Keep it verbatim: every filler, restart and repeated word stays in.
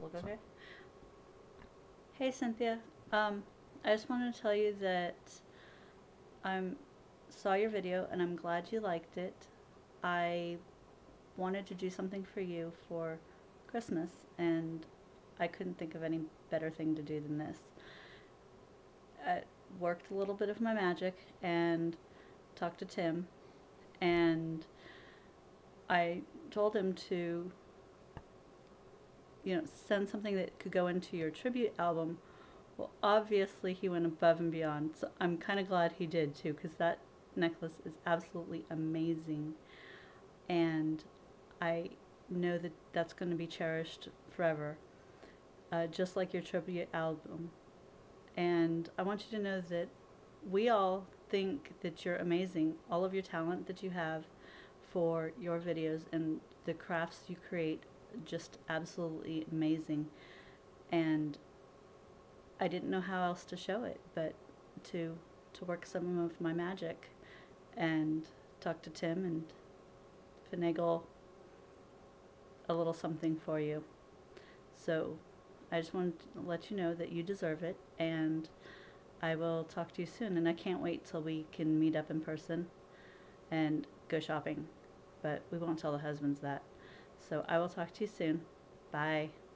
look okay? Hey Cynthia, um, I just wanted to tell you that I saw your video and I'm glad you liked it. I wanted to do something for you for Christmas and I couldn't think of any better thing to do than this. I worked a little bit of my magic and talked to Tim, and I told him to, you know, send something that could go into your tribute album. Well, obviously he went above and beyond, so I'm kind of glad he did too, because that necklace is absolutely amazing, and I know that that's going to be cherished forever, uh, just like your tribute album. And I want you to know that we all think that you're amazing. All of your talent that you have for your videos and the crafts you create, just absolutely amazing. And I didn't know how else to show it, but to to work some of my magic and talk to Tim and finagle a little something for you. So I just wanted to let you know that you deserve it, and I will talk to you soon. And I can't wait till we can meet up in person and go shopping, but we won't tell the husbands that. So I will talk to you soon. Bye.